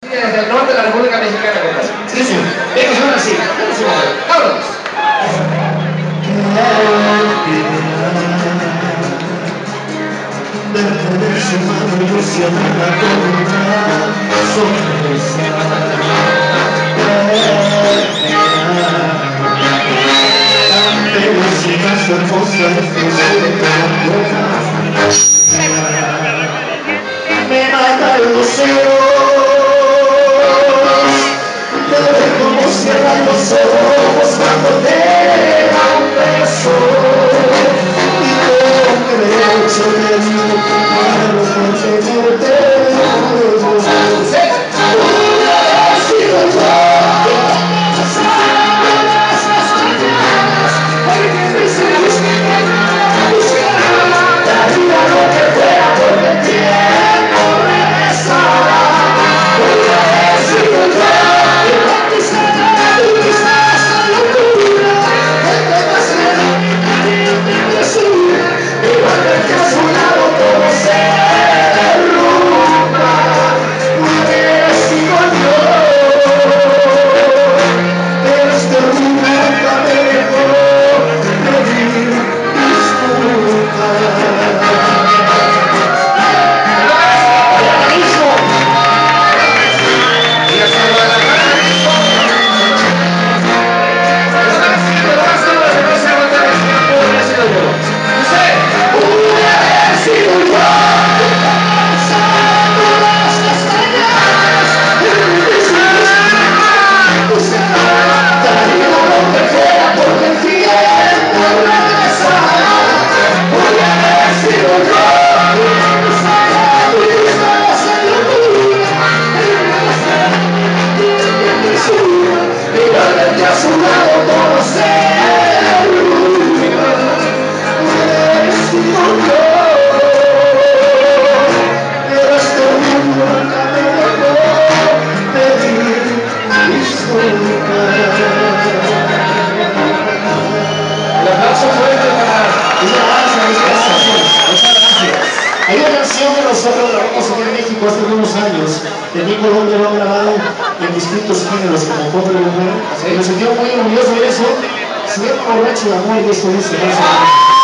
Desde el norte de la República Mexicana, compadre. Sí, sí. Venga, ahora sí. ¡Vámonos! De su mano yo siempre la con una sonrisa. Pero si más hermosa me matan los celos. Como cierran los ojos cuando te da un beso y con derecho te digo claro por tenerte daría lo que fuera porque el tiempo regresa. Hay una canción que nosotros grabamos aquí en México hace unos años, que en Colombia lo han grabado en distintos géneros como pop y mujer, y me sentí muy orgulloso de eso. Se llama Borracho de Amor y esto dice